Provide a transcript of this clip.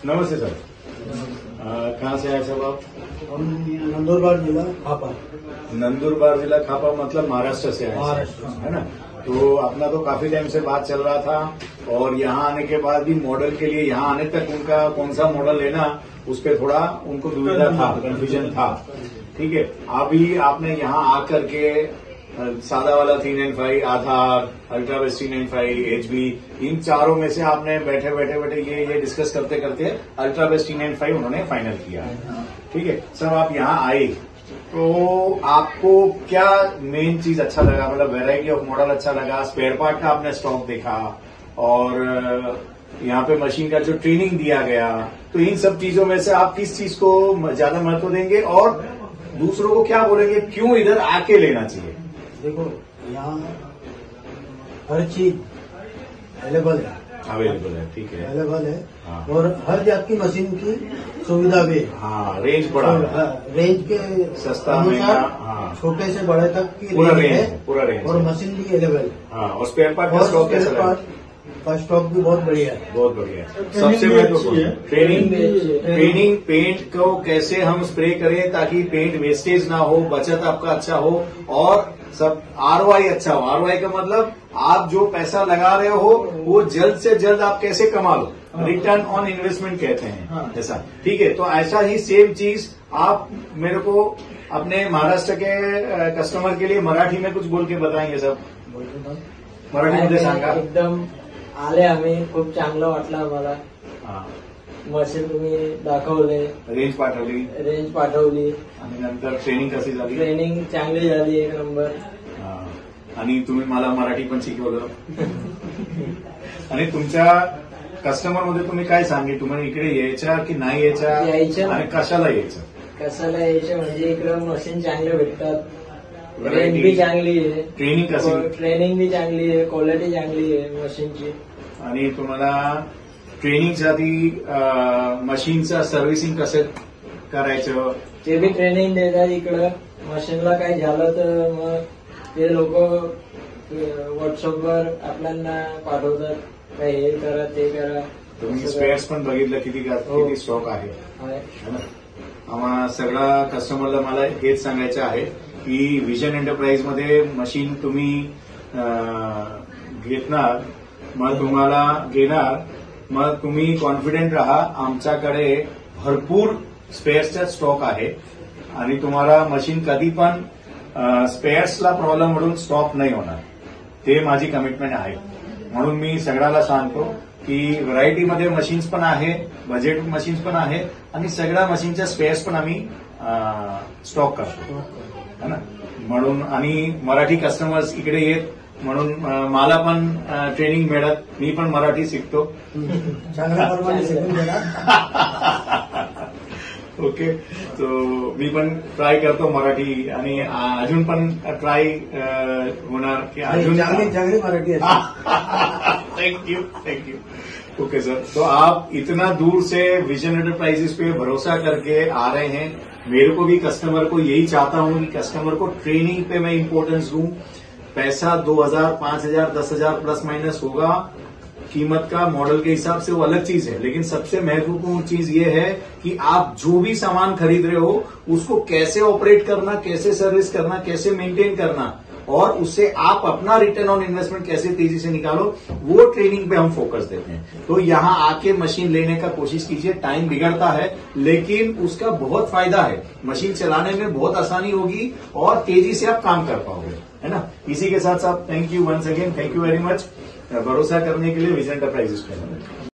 नमस्ते सर। कहाँ से आए सब आप? हम नंदुरबार जिला खापा। नंदुरबार जिला खापा मतलब महाराष्ट्र से आए महाराष्ट्र है ना। तो अपना तो काफी टाइम से बात चल रहा था और यहाँ आने के बाद भी मॉडल के लिए यहाँ आने तक उनका कौन सा मॉडल लेना उस पर थोड़ा उनको दुविधा था, कंफ्यूजन था। ठीक है, अभी आपने यहाँ आकर के सादा वाला 395, आधार, अल्ट्रावेस्ट 395, एचबी, इन चारों में से आपने बैठे ये डिस्कस करते करते अल्ट्रावेस्ट 395 उन्होंने फाइनल किया है। ठीक है सर, आप यहाँ आए तो आपको क्या मेन चीज अच्छा लगा? मतलब वैरायटी ऑफ मॉडल अच्छा लगा, स्पेयर पार्ट का आपने स्टॉक देखा और यहाँ पे मशीन का जो ट्रेनिंग दिया गया, तो इन सब चीजों में से आप किस चीज को ज्यादा महत्व देंगे और दूसरों को क्या बोलेंगे क्यों इधर आके लेना चाहिए? देखो, यहाँ हर चीज अवेलेबल है। ठीक है, अवेलेबल है। हाँ। और हर जात की मशीन की सुविधा भी है। हाँ, रेंज बड़ा है। रेंज के सस्ता महंगा, हाँ, छोटे से बड़े तक की पूरा रेंज रेंज है। पूरा रेंज और मशीन भी अवेलेबल है। हाँ, और स्पेयर पार्ट का और स्टॉक स्पेयर कैसा है? पार्ट का स्टॉक भी बहुत बढ़िया है। बहुत बढ़िया है। सबसे महत्वपूर्ण ट्रेनिंग, पेंट को कैसे हम स्प्रे करें ताकि पेंट वेस्टेज ना हो, बचत आपका अच्छा हो और सब आरओआई अच्छा हो। आरओआई का मतलब आप जो पैसा लगा रहे हो वो जल्द से जल्द आप कैसे कमा लो, रिटर्न ऑन इन्वेस्टमेंट कहते हैं ऐसा। ठीक है, तो ऐसा ही सेम चीज आप मेरे को अपने महाराष्ट्र के कस्टमर के लिए मराठी में कुछ बोल के बताएंगे सब? मराठीमध्ये सांगा. एकदम आले आम्ही, खूप चांगलं वाटलं आम्हाला. हा. मशीन तुम्ही दाखवले, रेंज पाठवली आणि नंतर ट्रेनिंग कशी झाली? ट्रेनिंग चांगली झाली, एक नंबर. आणि तुम्ही मला मराठी पण शिकवलं. आणि तुमच्या कस्टमरमध्ये तुम्ही काय सांगे, तुम्हाला इकडे यायचं की नाही यायचं आणि कशाला यायचं? कशाला यायचं म्हणजे इकडं मशीन चांगले भेटतात, रेंज भी चांगली आहे, ट्रेनिंग कशी? ट्रेनिंग भी चांगली आहे, क्वालिटी चांगली आहे मशीनची. आणि तुम्हाला ट्रेनिंगसाठी मशीनचं सर्व्हिसिंग कसं करायचं ते बी ट्रेनिंग देतात इकडं. मशीनला काही झालं तर मग ते लोक व्हॉट्सअपवर आपल्याला पाठवतात, काही हे करा ते करा. तुम्ही स्पेअर्स पण बघितलं किती स्टॉक आहे ना. आम्हा सगळ्या कस्टमरला मला हेच सांगायचं आहे की विजन एंटरप्राइजमध्ये मशीन तुम्ही घेणार, मग तुम्हाला घेणार, मग तुम्ही कॉन्फिडेंट राहा. आमच्याकडे भरपूर स्पेअर्सचा स्टॉक आहे आणि तुम्हाला मशीन कधी पण स्पेअर्सला प्रॉब्लेम म्हणून स्टॉप नाही होणार. ते माझी कमिटमेंट आहे. म्हणून मी सगळ्याला सांगतो की व्हरायटीमध्ये मशीन्स पण आहे, बजेट मशीन्स पण आहे आणि सगळ्या मशीनच्या स्पेअर्स पण आम्ही स्टॉक करतो है ना. म्हणून आणि मराठी कस्टमर्स इकडे येत म्हणून मला पण ट्रेनिंग मिळत, मी पण मराठी शिकतो. चांगल्या प्रमाणे शिकून घेणार. ओके, तो मी पण ट्राय करतो मराठी आणि अजून पण ट्राय होणार की अजून चांगली मराठी आहे. Thank you. ओके सर, तो आप इतना दूर से विजन एंटरप्राइजेस पे भरोसा करके आ रहे हैं. मेरे को भी कस्टमर को यही चाहता हूं कि कस्टमर को ट्रेनिंग पे मैं इम्पोर्टेंस दूं. पैसा 2000, 5000, 10,000 प्लस माइनस होगा, कीमत का मॉडल के हिसाब से वो अलग चीज है, लेकिन सबसे महत्वपूर्ण चीज ये है कि आप जो भी सामान खरीद रहे हो उसको कैसे ऑपरेट करना, कैसे सर्विस करना, कैसे मेंटेन करना और उससे आप अपना रिटर्न ऑन इन्वेस्टमेंट कैसे तेजी से निकालो, वो ट्रेनिंग पे हम फोकस देते हैं. तो यहां आके मशीन लेने का कोशिश कीजिए. टाइम बिगड़ता है लेकिन उसका बहुत फायदा है. मशीन चलाने में बहुत आसानी होगी और तेजी से आप काम कर पाओगे, है ना. इसी के साथ साथ thank you once again, thank you very much भरोसा करने के लिए विजन एंटरप्राइजेस पे.